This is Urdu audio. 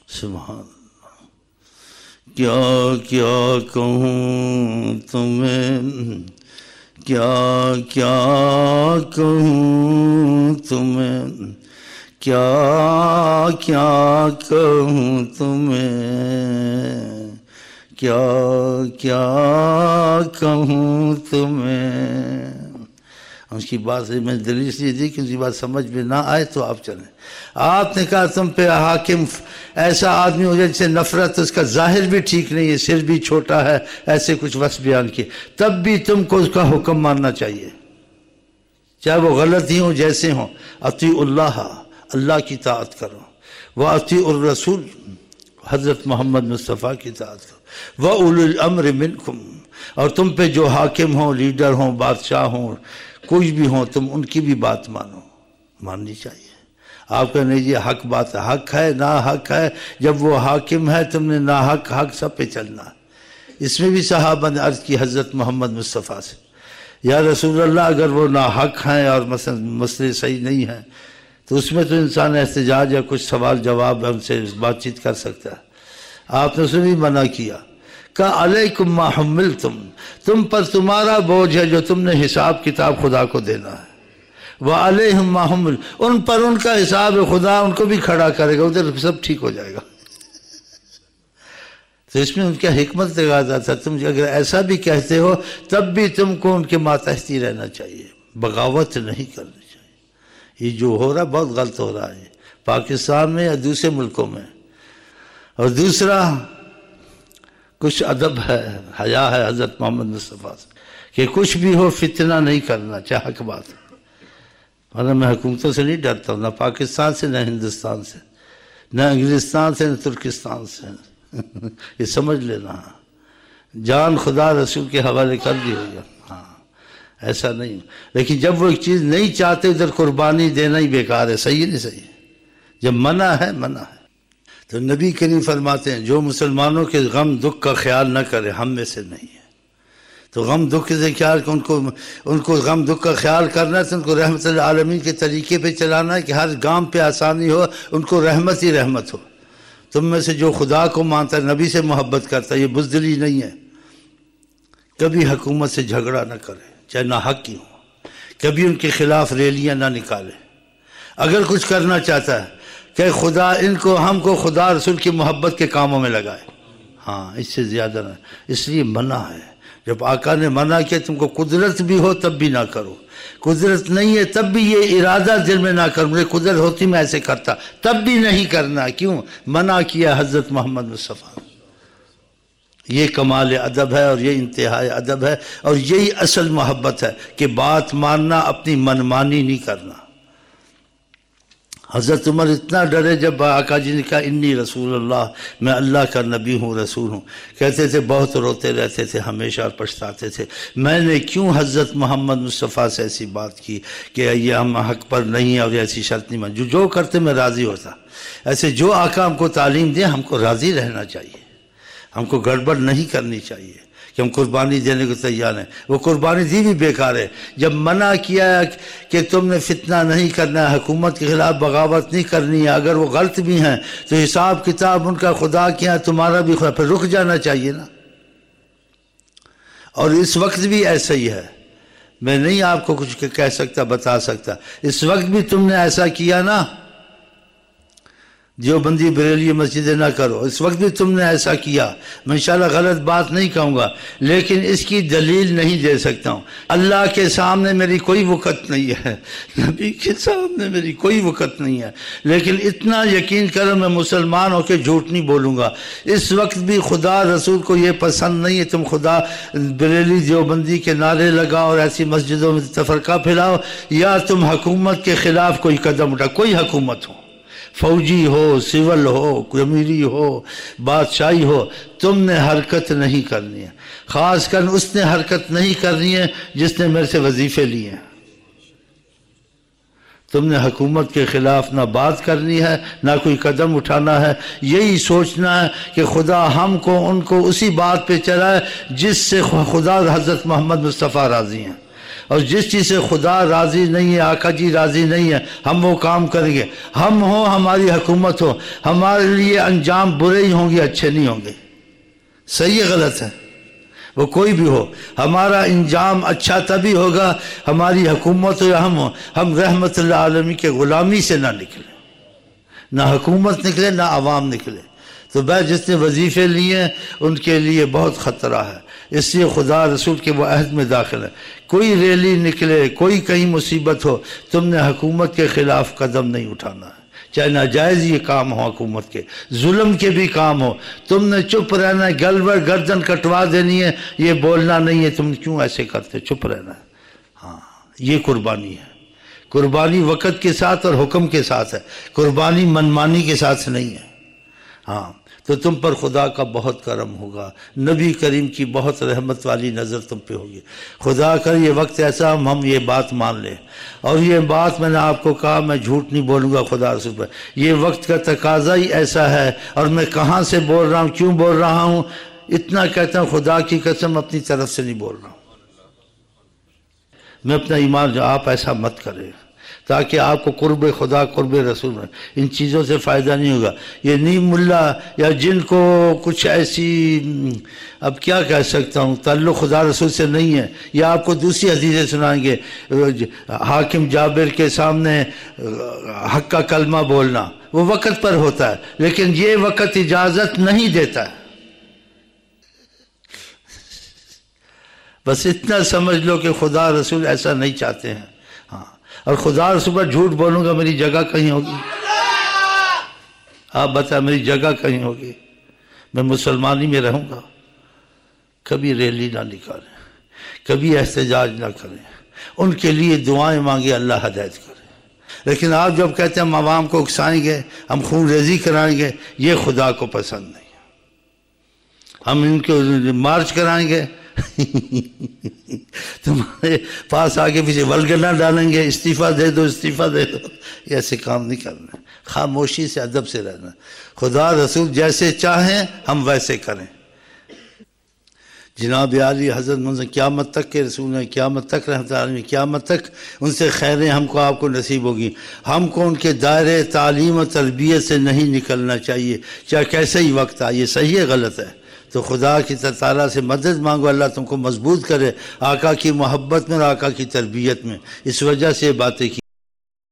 سبحان اللہ. کیا کیا کہوں تمہیں، کیا کیا کہوں تمہیں، کیا کیا کہوں تمہیں، کیا کیا کہوں تمہیں. اس کی بات سے میں دلیل اس لیے دی کہ ان کی بات سمجھ میں نہ آئے تو آپ چلیں. آپ نے کہا تم پہ حاکم ایسا آدمی ہو جائے جس سے نفرت، اس کا ظاہر بھی ٹھیک نہیں ہے، سر بھی چھوٹا ہے، ایسے کچھ وصف بیان کیے، تب بھی تم کو اس کا حکم ماننا چاہیے چاہے وہ غلط ہی ہوں جیسے ہوں. اطیعوا اللہ، اللہ کی اطاعت کرو، واطیعوا الرسول، حضرت محمد مصطفیٰ کی اطاعت کرو، واولی الامر منکم، اور تم پہ جو حاکم ہوں، لیڈر ہوں، بادشاہ ہوں، کچھ بھی ہوں، تم ان کی بھی بات مانو، ماننی چاہیے. آپ کا نہیں جی حق بات ہے، حق ہے نا حق ہے، جب وہ حاکم ہے تم نے نا حق حق سب پہ چلنا ہے. اس میں بھی صحابہ نے عرض کی حضرت محمد مصطفیٰ سے، یا رسول اللہ اگر وہ نا حق ہیں اور مسئلے صحیح نہیں ہیں تو اس میں تو انسان احتجاج یا کچھ سوال جواب ان سے بات چیت کر سکتا ہے. آپ نے اسے بھی منع کیا، کہا علیکم ما حملتم، تم پر تمہارا بوجھ ہے جو تم نے حساب کتاب خدا کو دینا ہے، وعلیہم ما حمل، ان پر ان کا حساب خدا ان کو بھی کھڑا کرے گا، ادھر سب ٹھیک ہو جائے گا. تو اس میں ان کا حکمت تقاضا تھا، تم اگر ایسا بھی کہتے ہو تب بھی تم کو ان کے ماتحتی رہنا چاہیے، بغاوت نہیں کرنی چاہیے. یہ جو ہو رہا بہت غلط ہو رہا ہے پاکستان میں یا دوسرے ملکوں میں. اور دوسرا کچھ ادب ہے، حیا ہے حضرت محمد مصطفیٰ سے کہ کچھ بھی ہو فتنہ نہیں کرنا، چاہے حق بات. ورنہ میں حکومتوں سے نہیں ڈرتا ہوں، نہ پاکستان سے، نہ ہندوستان سے، نہ انگلستان سے، نہ ترکستان سے. یہ سمجھ لینا، جان خدا رسول کے حوالے کر دی ہوگا. ہاں ایسا نہیں، لیکن جب وہ ایک چیز نہیں چاہتے ادھر قربانی دینا ہی بیکار ہے. صحیح نہیں صحیح، جب منع ہے منع ہے. تو نبی کریم فرماتے ہیں جو مسلمانوں کے غم دکھ کا خیال نہ کرے ہم میں سے نہیں ہے. تو غم دکھ سے خیال ان کو غم دکھ کا خیال کرنا ہے تو ان کو رحمت العالمین کے طریقے پہ چلانا ہے کہ ہر گام پہ آسانی ہو، ان کو رحمت ہی رحمت ہو. تم میں سے جو خدا کو مانتا ہے، نبی سے محبت کرتا ہے، یہ بزدلی نہیں ہے. کبھی حکومت سے جھگڑا نہ کرے چاہے نہ حق ہی ہو، کبھی ان کے خلاف ریلیاں نہ نکالے. اگر کچھ کرنا چاہتا ہے کہ خدا ہم کو خدا رسول کی محبت کے کاموں میں لگائے، ہاں اس سے زیادہ نہ. اس لیے منع ہے. جب آقا نے منع کیا تم کو قدرت بھی ہو تب بھی نہ کرو، قدرت نہیں ہے تب بھی یہ ارادہ دل میں نہ کرو مجھے قدرت ہوتی میں ایسے کرتا، تب بھی نہیں کرنا. کیوں منع کیا حضرت محمد مصطفیٰ. یہ کمال ادب ہے اور یہ انتہائی ادب ہے اور یہی اصل محبت ہے کہ بات ماننا، اپنی منمانی نہیں کرنا. حضرت عمر اتنا ڈرے جب آقا جی نے کہا انی رسول اللہ، میں اللہ کا نبی ہوں، رسول ہوں. کہتے تھے بہت روتے رہتے تھے ہمیشہ اور پچھتاتے تھے میں نے کیوں حضرت محمد مصطفیٰ سے ایسی بات کی کہ یہ ہم حق پر نہیں ہیں اور ایسی شرط نہیں مان. جو کرتے میں راضی ہوتا. ایسے جو آقا ہم کو تعلیم دے ہم کو راضی رہنا چاہیے، ہم کو گڑبڑ نہیں کرنی چاہیے کہ ہم قربانی دینے کو تیار ہیں. وہ قربانی دی بھی بیکار ہے. جب منع کیا کہ تم نے فتنہ نہیں کرنا ہے، حکومت کے خلاف بغاوت نہیں کرنی ہے، اگر وہ غلط بھی ہیں تو حساب کتاب ان کا خدا کیا ہے، تمہارا بھی خدا، پھر رک جانا چاہیے نا. اور اس وقت بھی ایسا ہی ہے. میں نہیں آپ کو کچھ کہہ سکتا، بتا سکتا. اس وقت بھی تم نے ایسا کیا نا، جو بندی بریلی مسجدیں نہ کرو، اس وقت بھی تم نے ایسا کیا. میں انشاءاللہ غلط بات نہیں کہوں گا لیکن اس کی دلیل نہیں دے سکتا ہوں. اللہ کے سامنے میری کوئی وقت نہیں ہے، نبی کے سامنے میری کوئی وقت نہیں ہے، لیکن اتنا یقین کرو میں مسلمان ہو کے جھوٹ نہیں بولوں گا. اس وقت بھی خدا رسول کو یہ پسند نہیں ہے تم خدا بریلی دیوبندی کے نعرے لگاؤ اور ایسی مسجدوں میں تفرقہ پھیلاؤ، یا تم حکومت کے خلاف کوئی قدم اٹھا. کوئی حکومت ہو، فوجی ہو، سول ہو، امیری ہو، بادشاہی ہو، تم نے حرکت نہیں کرنی ہے. خاص کر اس نے حرکت نہیں کرنی ہے جس نے میرے سے وظیفے لیے ہیں. تم نے حکومت کے خلاف نہ بات کرنی ہے نہ کوئی قدم اٹھانا ہے. یہی سوچنا ہے کہ خدا ہم کو ان کو اسی بات پہ چلائے جس سے خدا حضرت محمد مصطفیٰ راضی ہیں. اور جس چیز سے خدا راضی نہیں ہے، آقا جی راضی نہیں ہے، ہم وہ کام کریں گے، ہم ہوں ہماری حکومت ہو، ہمارے لیے انجام برے ہی ہوں گے، اچھے نہیں ہوں گے۔ صحیح ہے غلط ہے؟ وہ کوئی بھی ہو، ہمارا انجام اچھا تبھی ہوگا ہماری حکومت ہو یا ہم رحمت اللہ عالمین کے غلامی سے نہ نکلیں، نہ حکومت نکلے نہ عوام نکلے۔ تو جس نے وظیفے لیے ہیں ان کے لیے بہت خطرہ ہے، اس لیے خدا رسول کے وہ عہد میں داخل ہے، کوئی ریلی نکلے، کوئی کہیں مصیبت ہو، تم نے حکومت کے خلاف قدم نہیں اٹھانا ہے، چاہے ناجائز یہ کام ہو، حکومت کے ظلم کے بھی کام ہو، تم نے چپ رہنا ہے، گردن کٹوا دینی ہے، یہ بولنا نہیں ہے تم کیوں ایسے کرتے، چپ رہنا ہے۔ ہاں یہ قربانی ہے، قربانی وقت کے ساتھ اور حکم کے ساتھ ہے، قربانی منمانی کے ساتھ نہیں ہے۔ ہاں تو تم پر خدا کا بہت کرم ہوگا، نبی کریم کی بہت رحمت والی نظر تم پہ ہوگی۔ خدا کر یہ وقت ایسا ہم یہ بات مان لیں، اور یہ بات میں نے آپ کو کہا، میں جھوٹ نہیں بولوں گا خدا رسول پر، یہ وقت کا تقاضا ہی ایسا ہے، اور میں کہاں سے بول رہا ہوں، کیوں بول رہا ہوں، اتنا کہتا ہوں خدا کی قسم اپنی طرف سے نہیں بول رہا ہوں، میں اپنا ایمان جو آپ ایسا مت کریں، تاکہ آپ کو قرب خدا قرب رسول میں ان چیزوں سے فائدہ نہیں ہوگا۔ یہ نیم ملا یا جن کو کچھ ایسی اب کیا کہہ سکتا ہوں تعلق خدا رسول سے نہیں ہے، یا آپ کو دوسری حدیثیں سنائیں گے، حاکم جابر کے سامنے حق کا کلمہ بولنا وہ وقت پر ہوتا ہے، لیکن یہ وقت اجازت نہیں دیتا ہے۔ بس اتنا سمجھ لو کہ خدا رسول ایسا نہیں چاہتے ہیں۔ ہاں اور خدا رسول پر جھوٹ بولوں گا، میری جگہ کہیں ہوگی؟ آپ بتائیں میری جگہ کہیں ہوگی؟ میں مسلمانی میں رہوں گا؟ کبھی ریلی نہ نکالیں، کبھی احتجاج نہ کریں، ان کے لیے دعائیں مانگے اللہ ہدایت کرے، لیکن آپ جب کہتے ہیں ہم عوام کو اکسائیں گے، ہم خون ریزی کرائیں گے، یہ خدا کو پسند نہیں۔ ہم ان کو مارچ کرائیں گے، تمہارے پاس آگے پیچھے ولگنا ڈالیں گے، استعفیٰ دے دو استعفیٰ دے دو، یہ ایسے کام نہیں کرنا، خاموشی سے ادب سے رہنا، خدا رسول جیسے چاہیں ہم ویسے کریں۔ جناب عالی حضرت منظر قیامت تک کے رسول ہیں، قیامت تک رحمت عالمین، قیامت تک ان سے خیریں ہم کو آپ کو نصیب ہوگی۔ ہم کو ان کے دائرے تعلیم و تربیت سے نہیں نکلنا چاہیے، چاہے کیسے ہی وقت آئے، صحیح ہے غلط ہے؟ تو خدا کی تعالیٰ سے مدد مانگو، اللہ تم کو مضبوط کرے آقا کی محبت میں اور آقا کی تربیت میں، اس وجہ سے یہ باتیں کی۔